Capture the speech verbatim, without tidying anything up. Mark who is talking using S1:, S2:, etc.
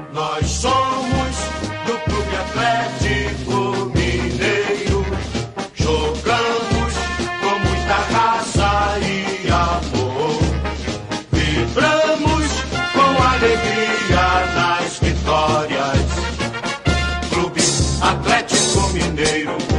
S1: Nós somos do Clube Atlético Mineiro. Jogamos com muita raça e amor. Vibramos com alegria nas vitórias. Clube Atlético Mineiro.